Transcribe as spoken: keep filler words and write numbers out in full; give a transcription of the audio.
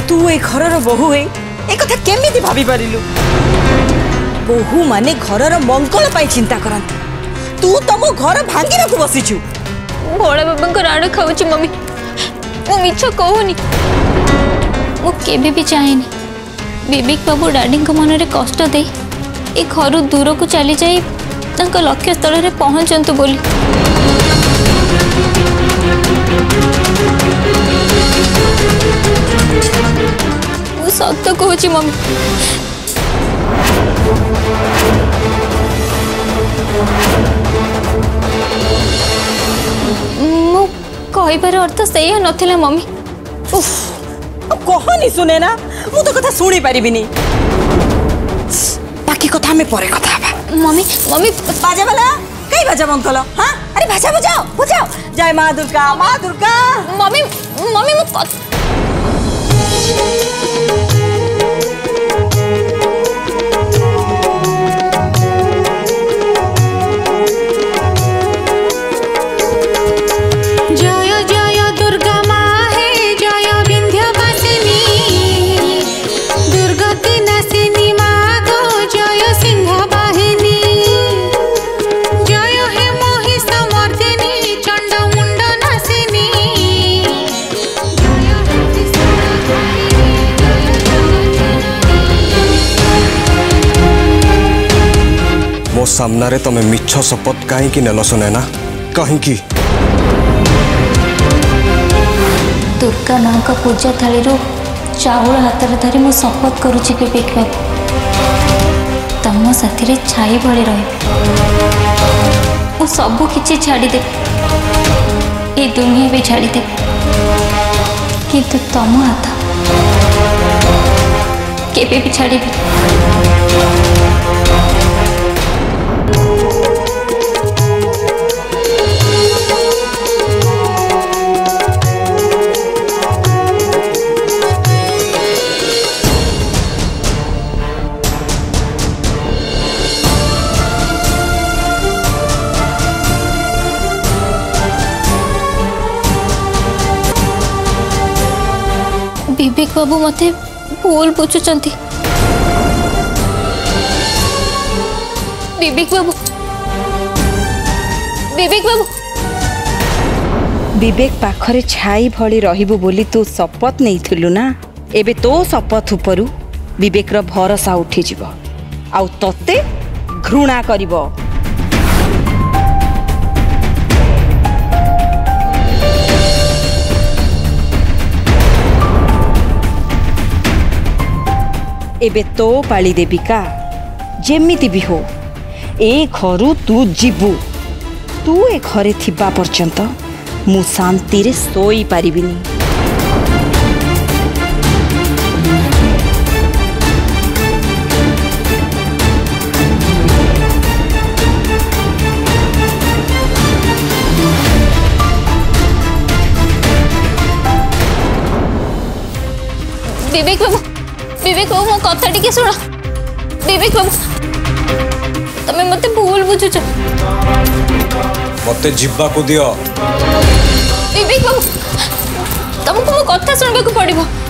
तू ए घर बहु है एक कथा केमिति भाभी पारिलु बहु माने घर मंगल पाई चिंता करंती तू तम घर भांगी को बसीचु बड़ा बाबा को राड़ खाऊची मम्मी मु मिछ कहूनी मु केबे भी चाहेनी विवेक बाबू डैडी को मन रे कष्ट दे ए घर दूर को चली जाई तांको लक्ष्य स्थल रे पहुंचंतु बोली मु सत्य कहूची मम्मी मु कहबार अर्थ से नथिला मम्मी उफ कहनी सुने ना मु तो कथा सुनी पारिबिनी बाकी कथा में परे कथा हबा मम्मी मम्मी बाजा वाला कई बाजा मंकल हां अरे भाषा बुझाओ बुझाओ जय मां दुर्गा मां दुर्गा मम्मी मम्मी मु मो सामना रे तमे मिछ शपथ कहीं की नेल सुने ना कहीं की दुर्गा माँ का पूजा थाली रो चाउल हाथ में धरी मु शपथ करुची विवेक बाबू तम साथी रे छाई भले रही मु सबू किछि छाड़ी दे ए दुनिया भी छाड़ी दे किंतु तम हाथ केबे भी छाड़ी विवेक बाबू मते भूल बुझुचंती विवेक बाबू विवेक बाबू विवेक पाखरे छाई भली रहिबु बोली तू शपथ नहीं थिलु ना एबे तो शपथ उपरु विवेक रो भरोसा उठी जिवो आउ तते घृणा करिवो एबे तो पाली देविका जेमिति भी हो ए घरु तू जीवु तू ए घरे थिबा पर्यंत मु शांति रे सोई पारिबिनी विवेक बाबू विवेक बाबू मो कथा टिके सुन विवेक बाबू तमे मते भूल बुझुछ मते जिब्बा को दियो विवेक बाबू तुमको मो कथा सुनबा को पड़िबो।